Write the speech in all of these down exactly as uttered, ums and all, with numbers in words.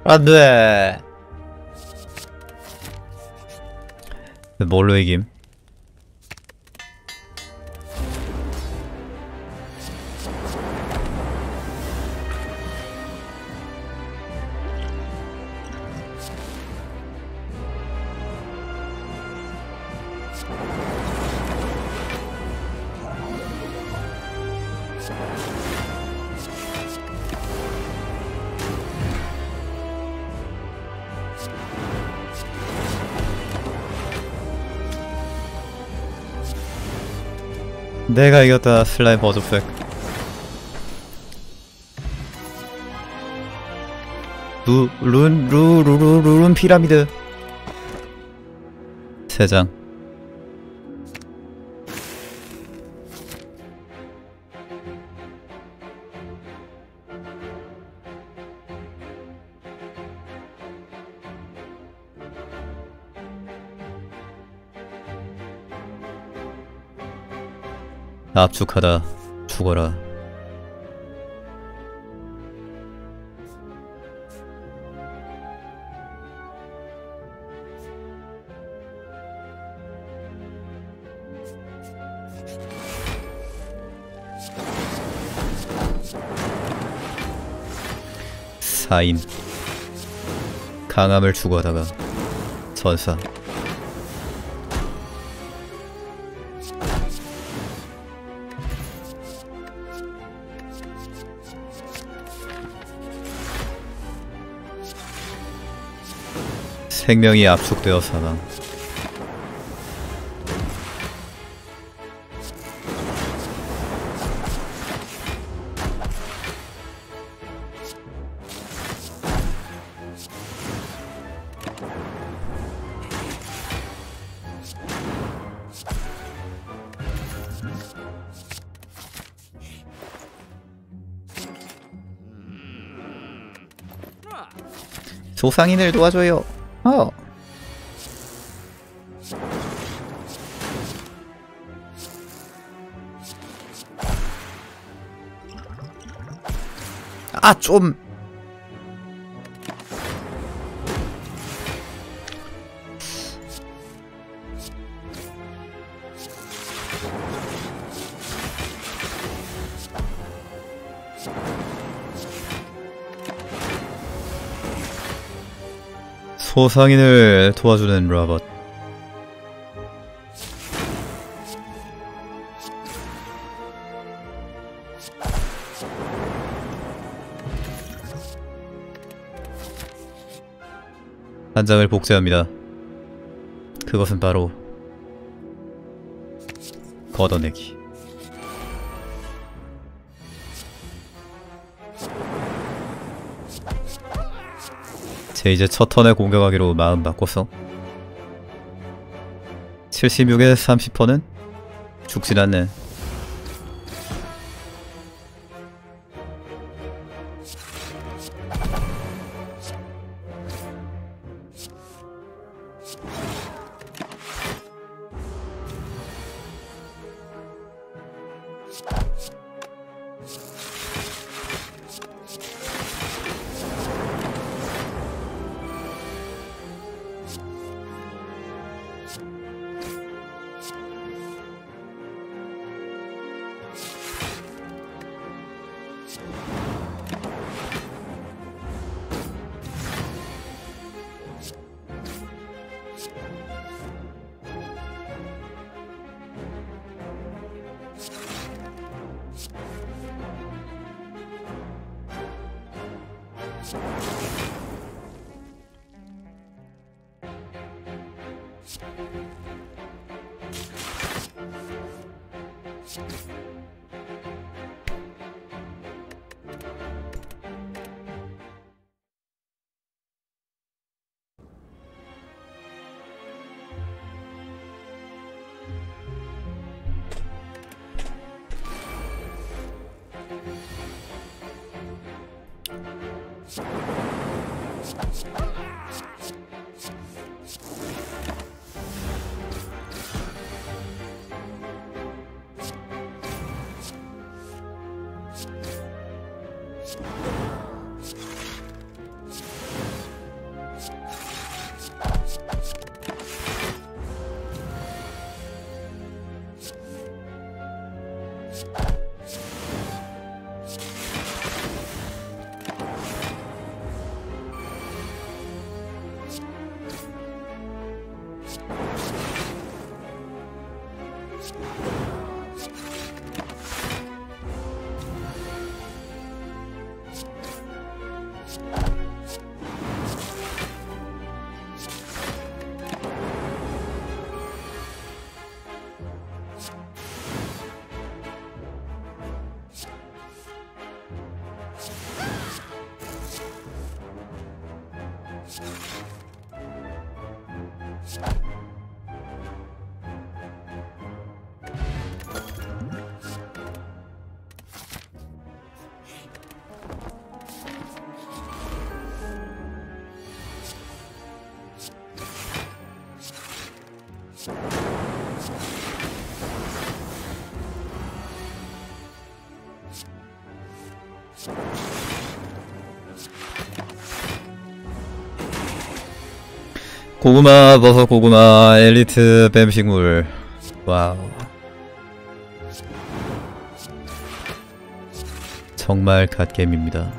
안돼. 뭘로 이김? 내가 이겼다. 슬라임 버즈팩. 루, 룬, 루, 루, 루, 루, 룬 피라미드 세 장. 압축하다. 죽어라. 사인. 강함을 추구하다가 전사. 생명이 압축되어 사망. 소상인을 도와줘요. 어. 아, 좀. 소상인을 도와주는 로봇. 한 장을 복제합니다. 그것은 바로 걷어내기. 제 이제 첫 턴에 공격하기로 마음 바꿨어. 칠십육에 삼십 퍼센트는 죽진 않네. 고구마, 버섯, 고구마, 엘리트 뱀식물. 와우. 정말 갓겜입니다.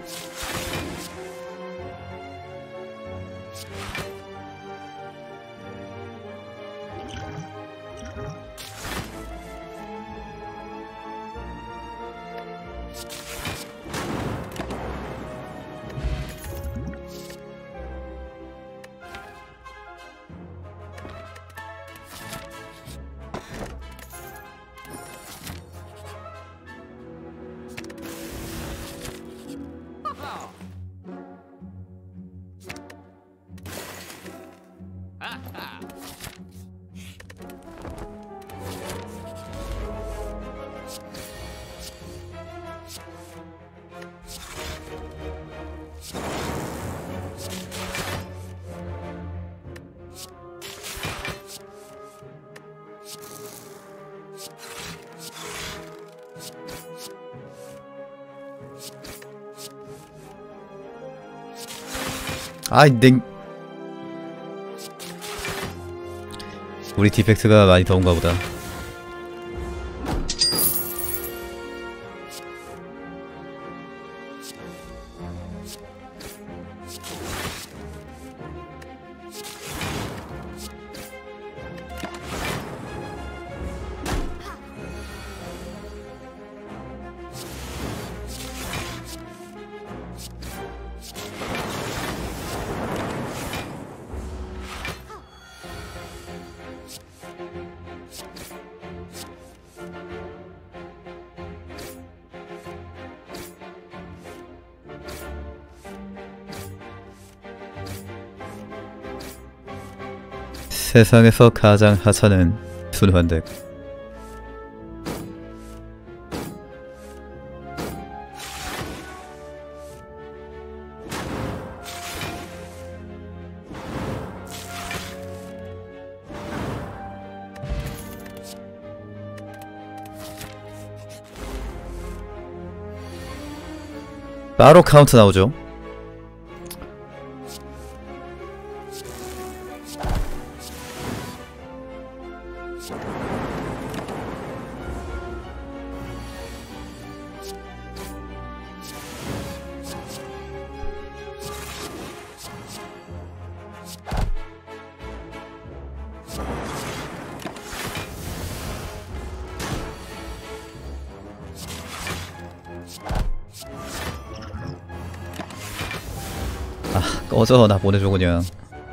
아이 냉 우리 디펙트가 많이 더운가 보다. 세상에서 가장 하찮은 순환 덱. 바로 카운트 나오죠. 아, 꺼져. 나 보내줘 그냥.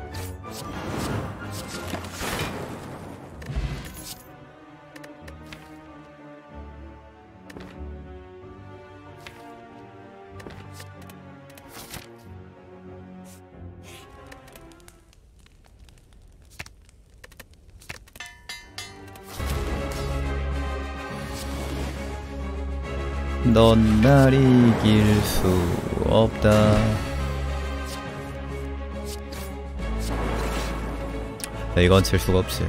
넌 날 이길 수 없다. 네, 이건 질 수가 없지.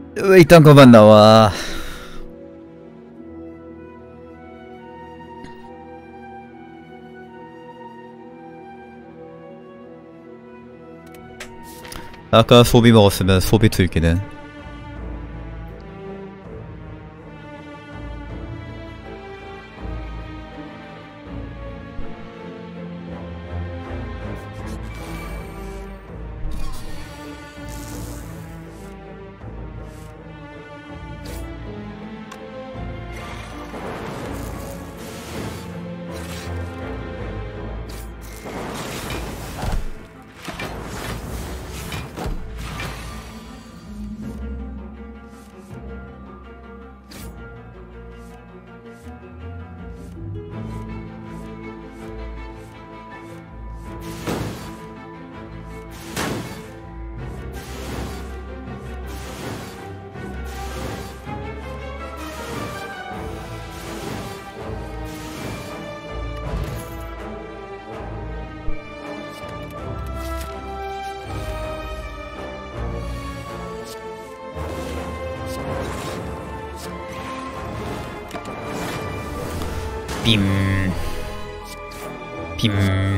왜 이딴 것만 나와. 아까 소비 먹었으면 소비 들기는. 빔. 빔.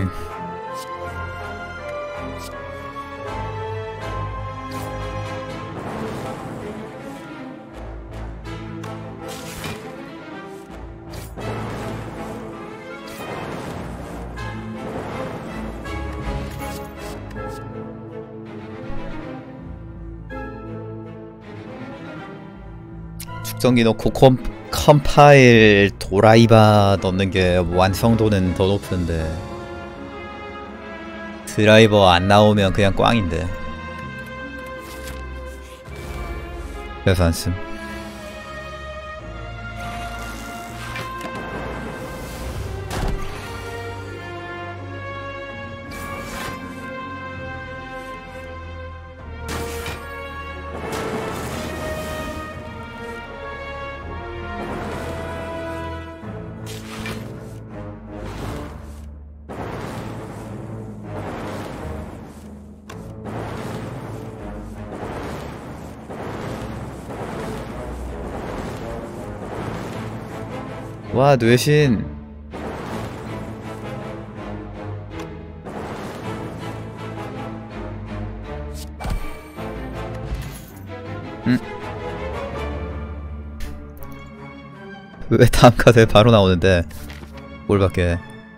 축전기 넣고 컴, 컴파일 도라이바 넣는 게 완성도는 더 높은데 드라이버 안 나오면 그냥 꽝인데. 그래서 안 씀. 와, 뇌신. 음. 왜 다음 카드에 바로 나오는데 뭘 밖에.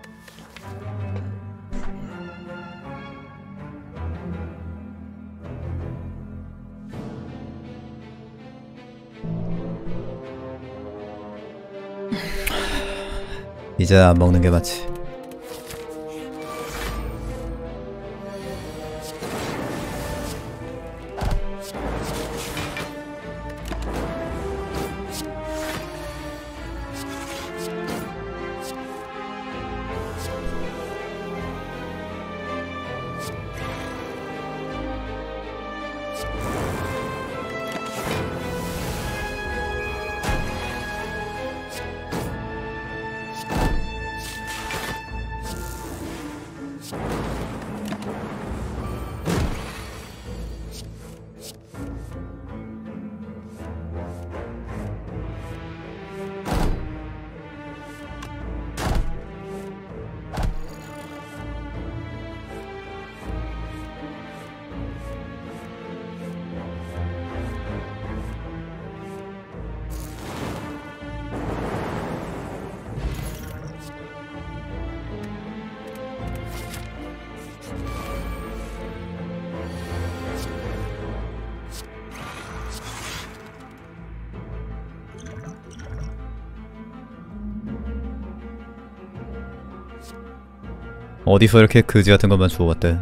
이제 안 먹는 게 맞지. 어디서 이렇게 그지 같은 것만 주워왔대.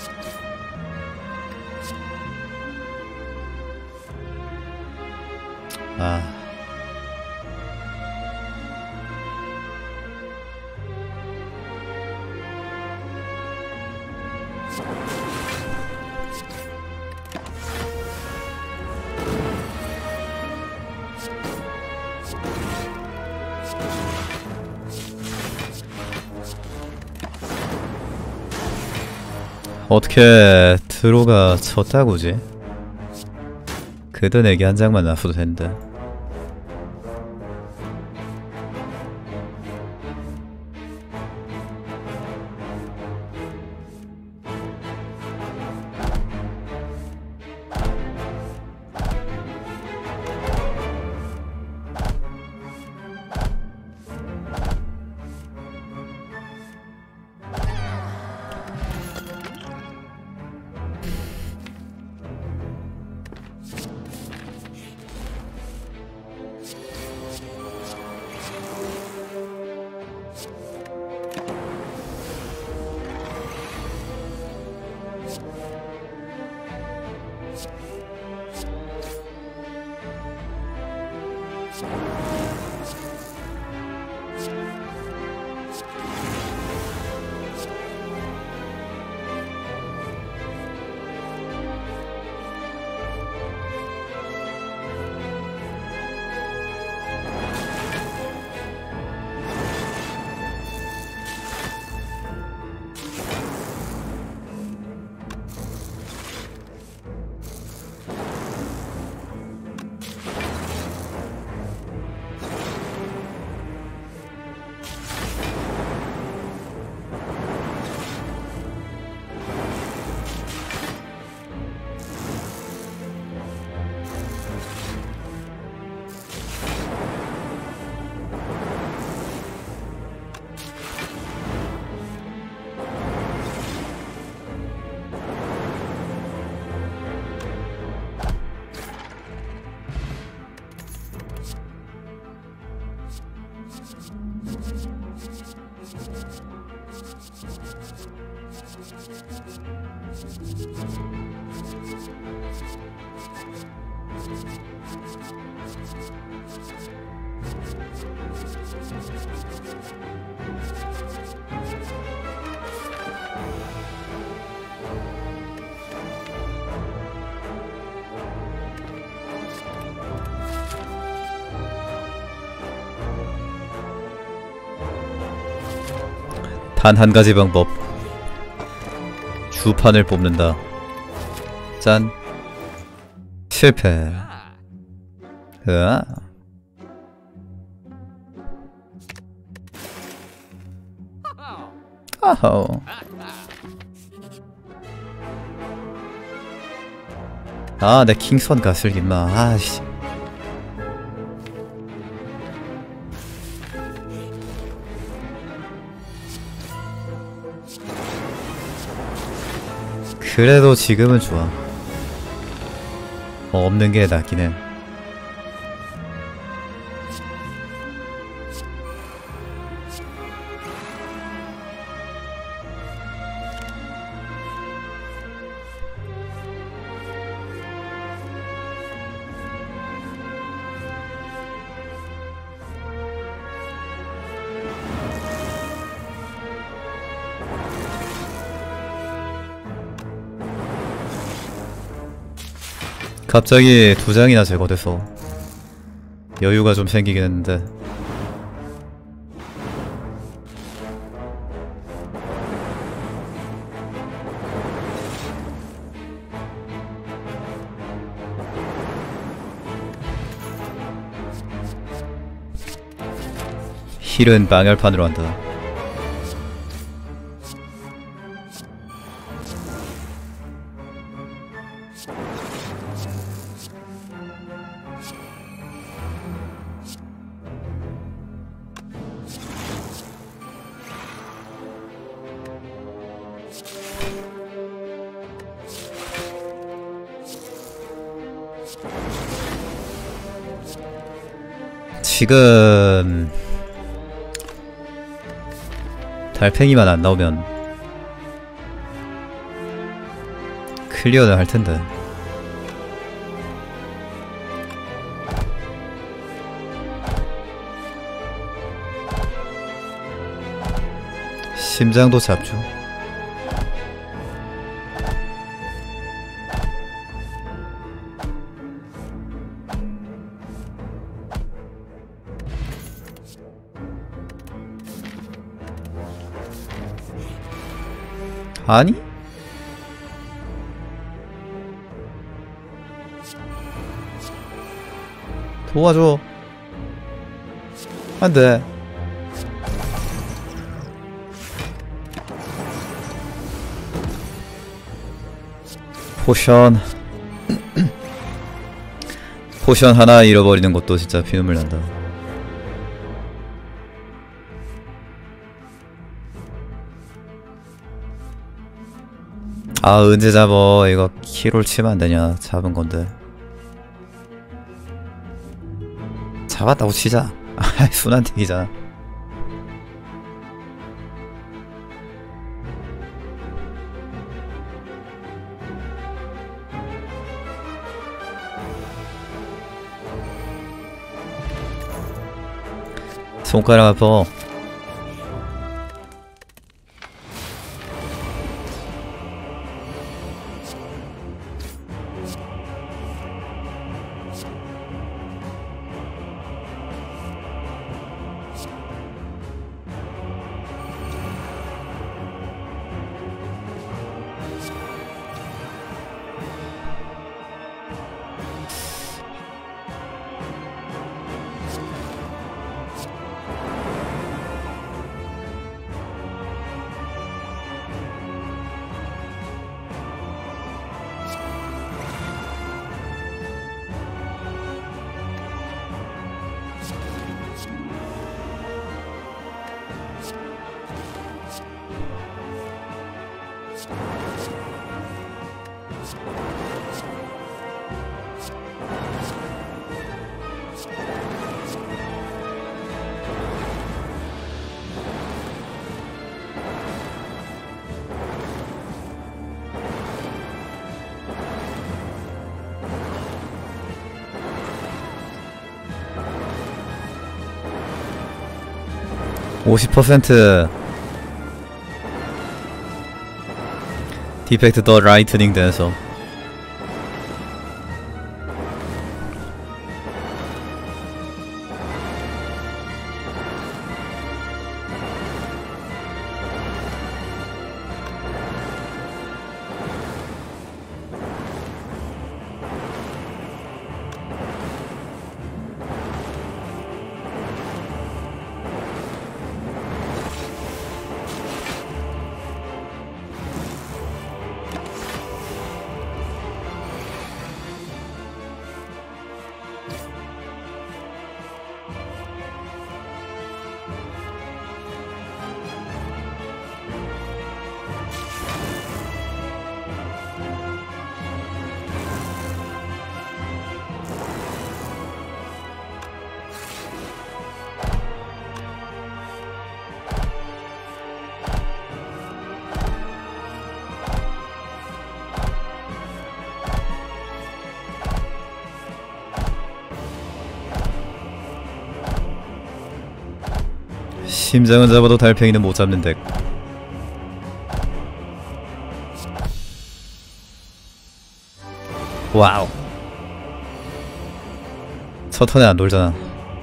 아. 어떻게 드로가 졌다고지? 그도 내게 한 장만 놔둬도 된다. 단 한 가지 방법. 주판을 뽑는다. 짠. 실패. 으아. 아호. 아, 내 킹선 가슬기 마. 아씨. 그래도 지금은 좋아. 어, 없는 게 낫긴 해. 갑자기 두 장이나 제거돼서 여유가 좀 생기긴 했는데 힐은 방열판으로 한다. 지금 달팽이만 안 나오면 클리어는 할 텐데. 심장도 잡죠. 아니? 도와줘. 안 돼. 포션. 포션 하나 잃어버리는 것도 진짜 피눈물 난다. 아, 언제 잡어. 이거 키롤 치면 안 되냐. 잡은 건데. 잡았다고 치자. 아, 순환택이잖아. 손가락 아파. 오십 퍼센트 디펙트 더 라이트닝 댄서. 심장은 잡아도 달팽이는 못 잡는 덱. 와우. 첫 턴에 안 돌잖아.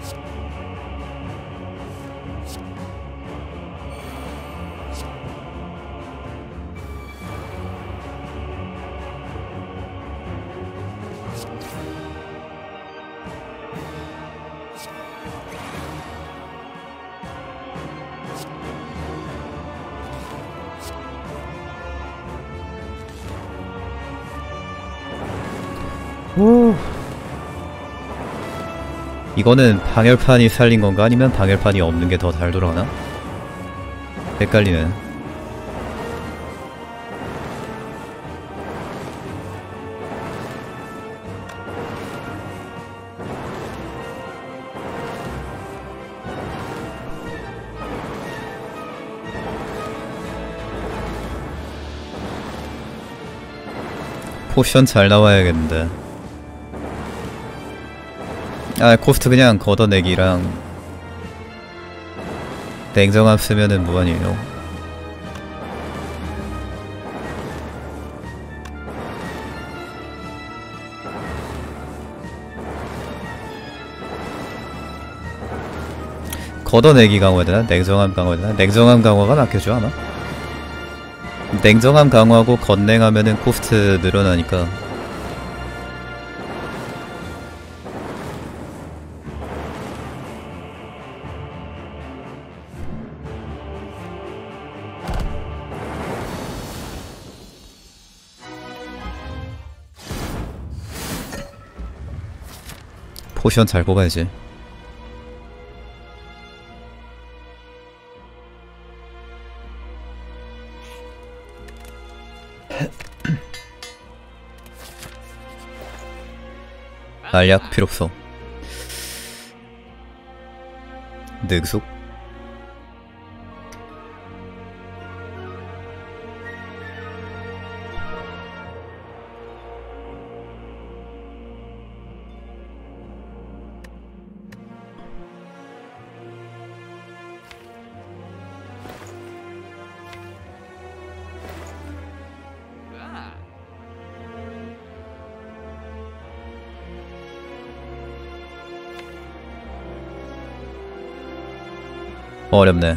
오. 이거는 방열판이 살린 건가? 아니면 방열판이 없는 게 더 잘 돌아가나? 헷갈리네. 포션 잘 나와야겠는데. 아, 코스트 그냥 걷어내기랑 냉정함 쓰면은 무한이에요. 걷어내기 강화해야 되나? 냉정함 강화해야 되나? 냉정함 강화가 낫겠죠 아마? 냉정함 강화하고 건냉하면은 코스트 늘어나니까. 포션 잘 뽑아야지. 알약 필요 없어. 늑숙? 어렵네.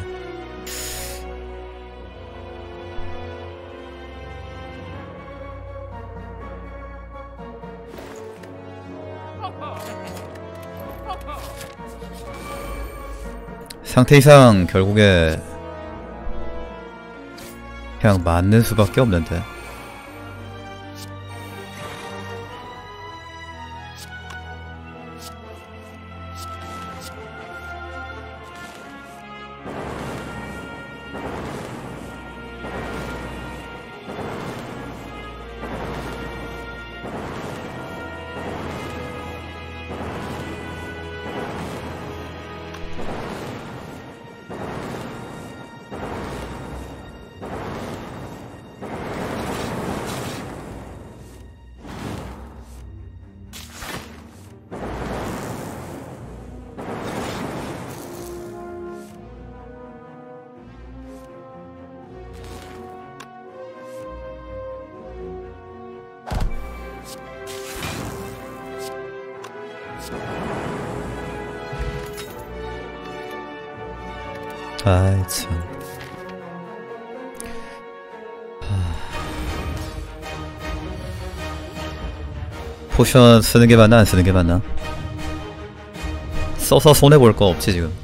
상태 이상 결국에 그냥 맞는 수밖에 없는데. 아이 참. 하... 포션 쓰는 게 맞나 안 쓰는 게 맞나? 써서 손해 볼 거 없지 지금.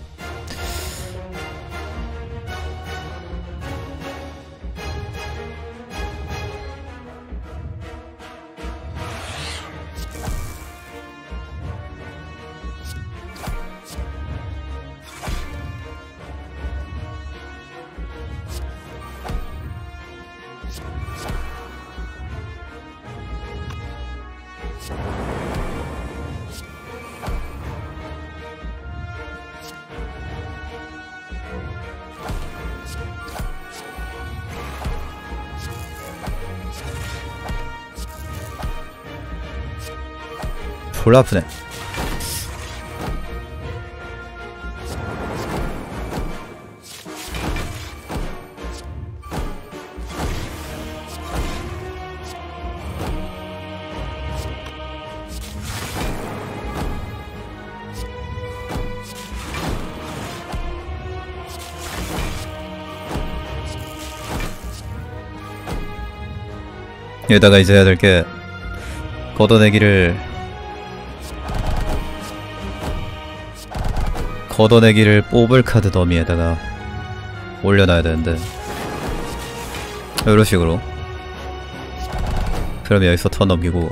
졸라 아프네. 여기다가 이제 해야 될 게 걷어내기를 걷어내기를 뽑을 카드 더미에다가 올려놔야 되는데 이런 식으로. 그럼 여기서 턴 넘기고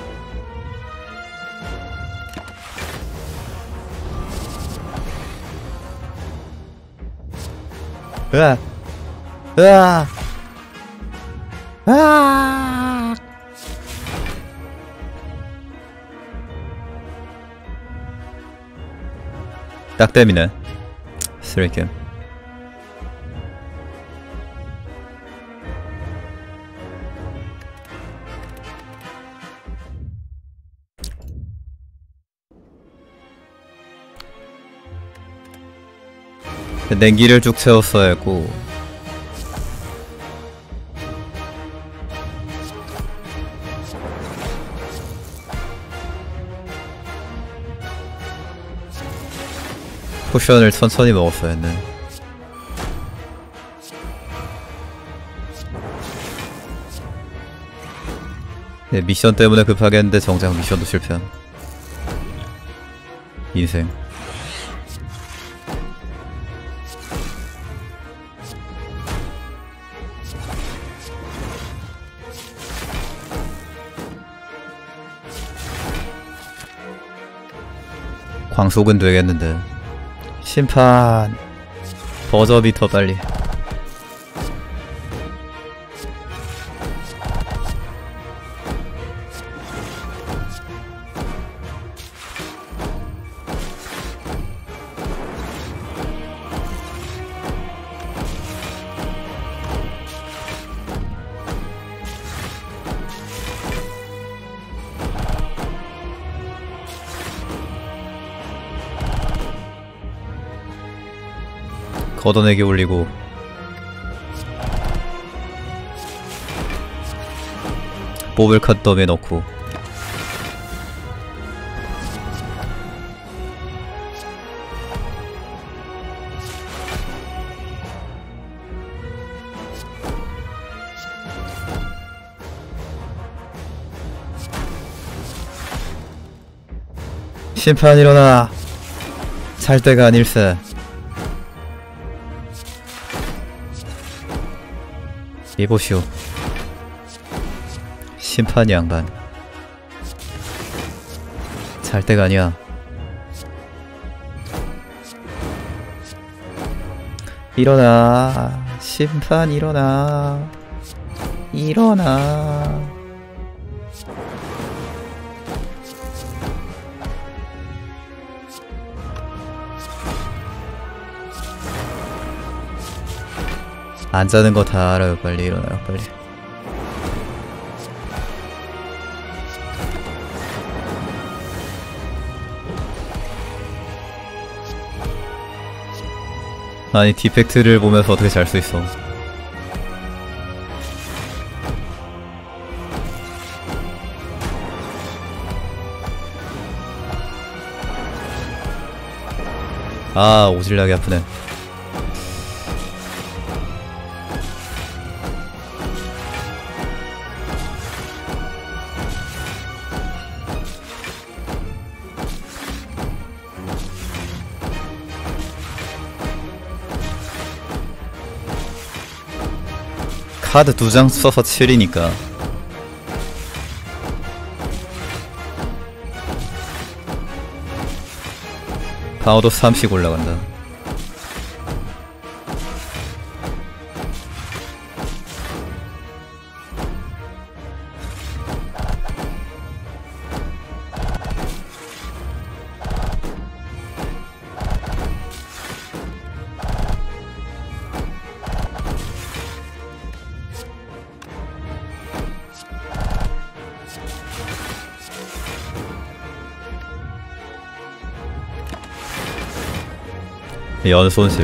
으아 으아 으아 딱 땜이네. 쓰레기. 냉기를 쭉 채웠어야 했고. 포션을 천천히 먹었어야 했네. 네, 미션 때문에 급하게 했는데 정작 미션도 실패한 인생. 광속은 되겠는데. 심판 버저비터 빨리. 걷어내기 올리고. 뽑을 컷덤에 넣고. 심판 일어나. 잘 때가 아닐세. 이보시오. 심판 양반. 잘 때가 아니야. 일어나. 심판 일어나. 일어나. 안 자는 거 다 알아요. 빨리 일어나요. 빨리. 아니 디펙트를 보면서 어떻게 잘 수 있어. 아 오질나게 아프네. 카드 두 장 써서 칠이니까 방어도 삼씩 올라간다. 연손실.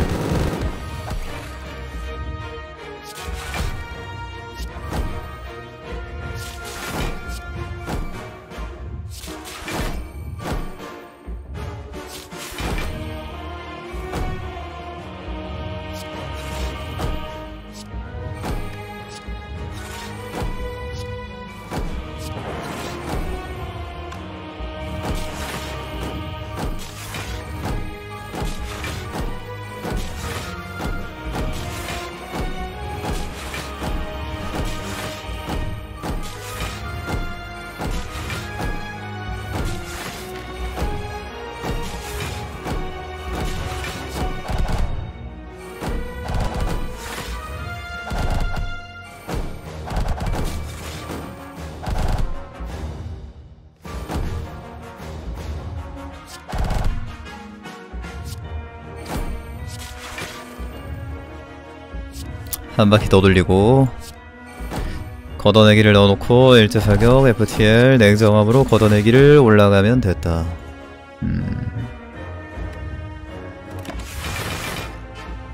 한 바퀴 더 돌리고 걷어내기를 넣어놓고 일제사격 에프티엘 냉정함으로 걷어내기를 올라가면 됐다. 음.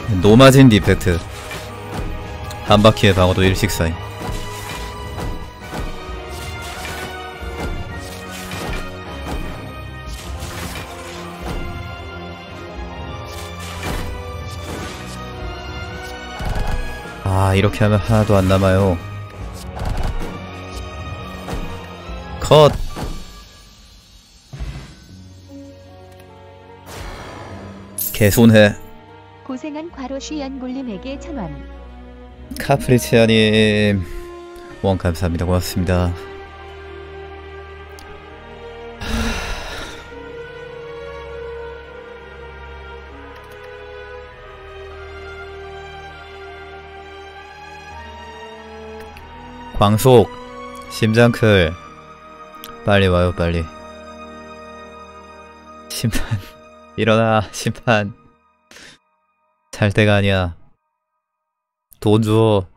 노마진 디펙트. 한 바퀴의 방어도 일식사임. 아, 이렇게 하면 하나도 안 남아요. 컷! 개손해. 고생한 과로시 연골님에게 천원. 카프리치아님 원 감사합니다. 고맙습니다. 광속 심장클 빨리 와요. 빨리. 심판 일어나. 심판 잘 때가 아니야. 돈 줘.